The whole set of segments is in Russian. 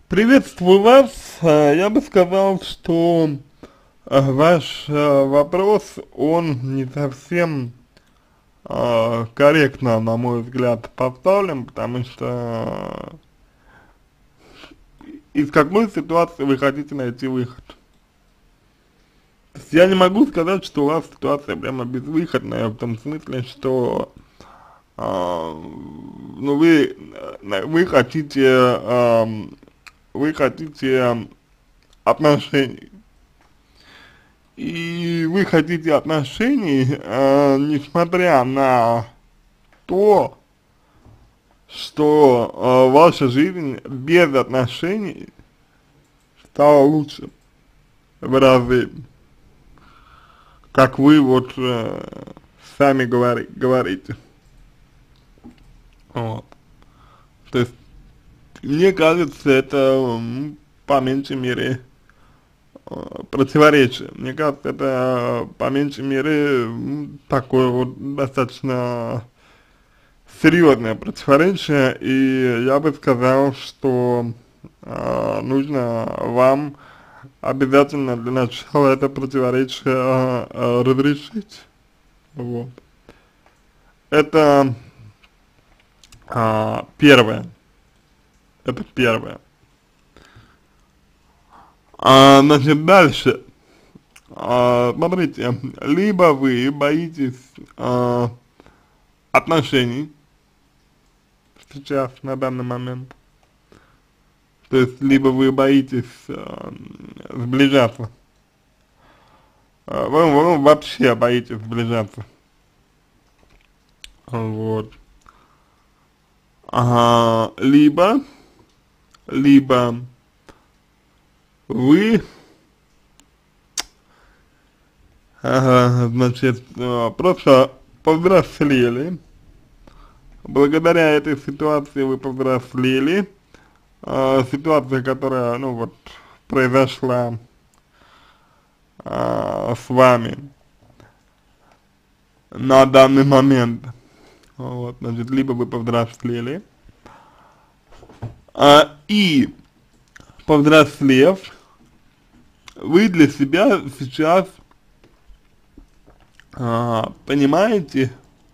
Приветствую вас. Я бы сказал, что ваш вопрос, он не совсем корректно, на мой взгляд, поставлен, потому что из какой ситуации вы хотите найти выход? То есть я не могу сказать, что у вас ситуация прямо безвыходная, в том смысле, что ну вы хотите, вы хотите отношений. И вы хотите отношений, несмотря на то, что ваша жизнь без отношений стала лучше в разы, как вы вот сами говорите. Вот. То есть, мне кажется, это по меньшей мере противоречие. Мне кажется, это по меньшей мере такое вот достаточно серьезное противоречие, и я бы сказал, что нужно вам обязательно для начала это противоречие разрешить. Вот. Это первое. Это первое. Значит, дальше. Смотрите, либо вы боитесь отношений сейчас, на данный момент, то есть, либо вы боитесь сближаться, вы вообще боитесь сближаться, вот, либо вы, значит, просто повзрослели, благодаря этой ситуации вы повзрослели, ситуация, которая, ну вот, произошла с вами на данный момент, вот, значит, либо вы повзрослели, и повзрослев, вы для себя сейчас понимаете,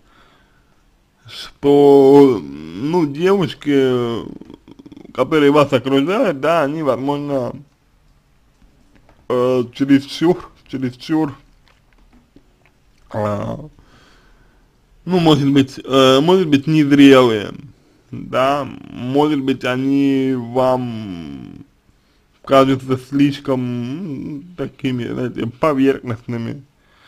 что, ну, девушки, которые вас окружают, да, они, возможно, чересчур, ну, может быть, незрелые, да, может быть, они вам кажутся слишком такими, знаете, поверхностными,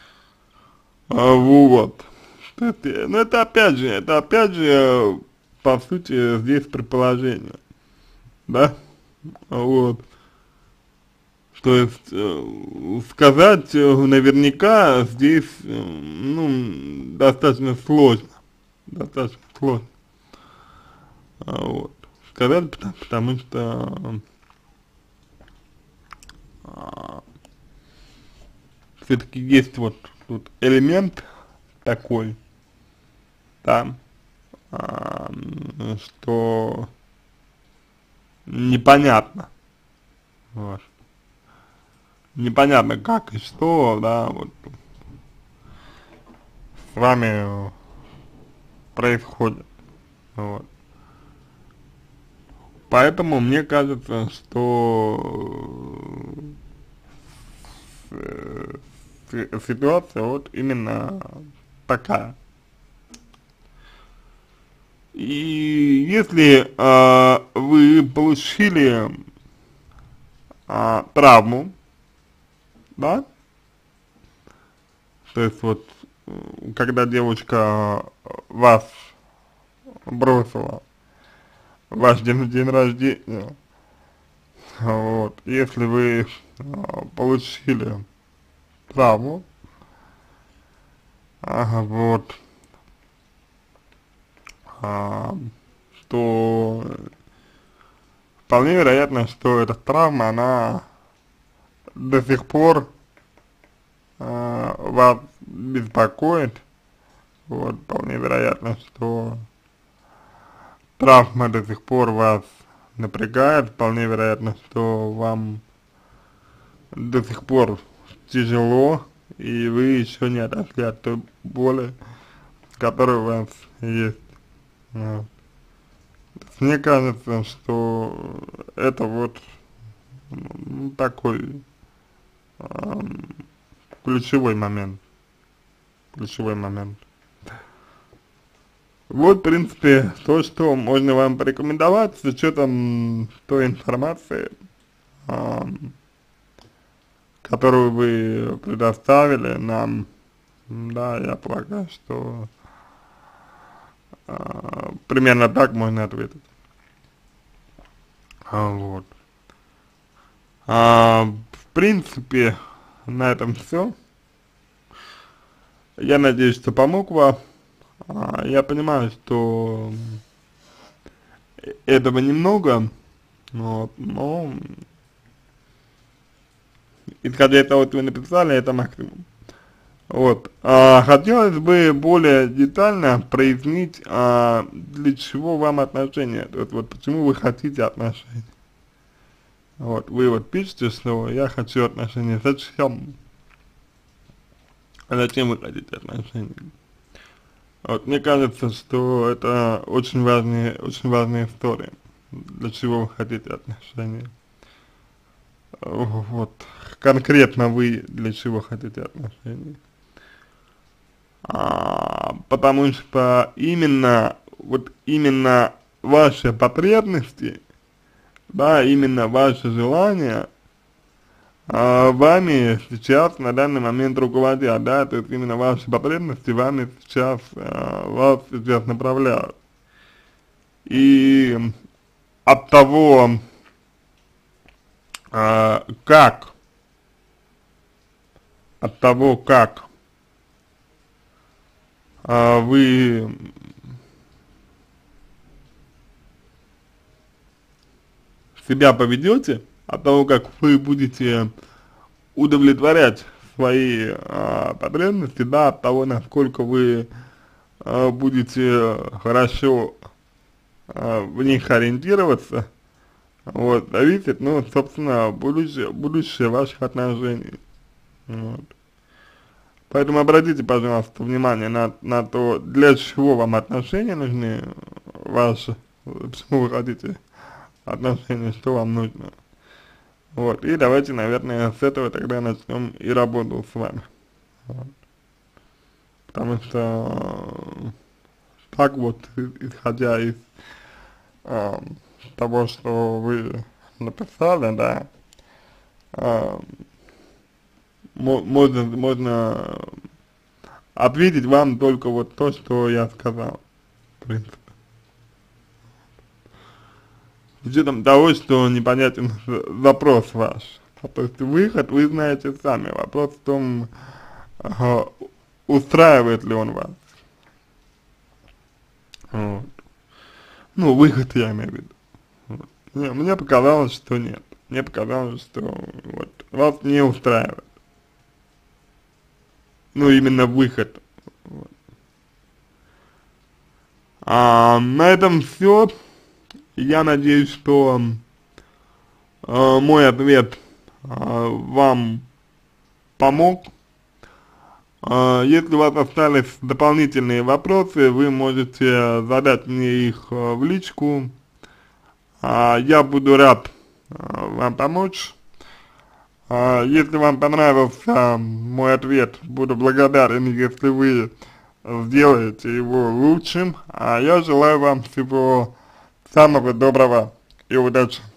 вот. То есть, ну, это опять же, по сути, здесь предположение, да, вот. То есть, сказать наверняка здесь, ну, достаточно сложно, вот. Сказать, потому что все-таки есть вот тут элемент такой, да, что непонятно, вот. Непонятно как и что, да, вот с вами происходит, вот. Поэтому мне кажется, что ситуация вот именно такая. И если вы получили травму, да, то есть вот, когда девушка вас бросила в ваш день рождения, вот, если вы получили травму, вот, то вполне вероятно, что эта травма, она до сих пор вас беспокоит, вот, вполне вероятно, что травма до сих пор вас напрягает, вполне вероятно, что вам до сих пор тяжело, и вы еще не отошли от той боли, которая у вас есть. Вот. Мне кажется, что это вот такой ам, ключевой момент. Ключевой момент. Вот, в принципе, то, что можно вам порекомендовать с учетом той информации, ам, которую вы предоставили нам. Да, я полагаю, что примерно так можно ответить. Вот. В принципе, на этом все. Я надеюсь, что помог вам. Я понимаю, что этого немного, вот, но исходя из того, что вы написали, это максимум. Вот. Хотелось бы более детально прояснить, для чего вам отношения, то есть вот почему вы хотите отношения. Вот, вы вот пишете, что я хочу отношения, зачем? А зачем вы хотите отношения? Вот, мне кажется, что это очень важная история, для чего вы хотите отношения. Вот, конкретно вы для чего хотите отношения. Потому что именно ваши потребности, да, именно ваши желания вами сейчас на данный момент руководят, да, то есть именно ваши потребности вами сейчас, вас сейчас направляют. И от того, как вы себя поведете, от того, как вы будете удовлетворять свои потребности, да, от того, насколько вы будете хорошо в них ориентироваться, вот, зависит, ну, собственно, будущее ваших отношений. Вот. Поэтому обратите, пожалуйста, внимание на то, для чего вам отношения нужны, ваши, почему вы хотите отношения, что вам нужно. Вот, и давайте, наверное, с этого тогда начнем и работу с вами. Вот. Потому что так вот, исходя из того, что вы написали, да, можно ответить вам только вот то, что я сказал, в принципе. С учетом того, что непонятен вопрос ваш. То есть выход вы знаете сами. Вопрос в том, устраивает ли он вас. Вот. Ну, выход я имею в виду. Вот. Мне показалось, что нет. Мне показалось, что вот, вас не устраивает. Ну, именно выход. Вот. На этом все. Я надеюсь, что мой ответ вам помог. Если у вас остались дополнительные вопросы, вы можете задать мне их в личку. Я буду рад вам помочь. Если вам понравился мой ответ, буду благодарен, если вы сделаете его лучшим. Я желаю вам всего самого доброго и удачи.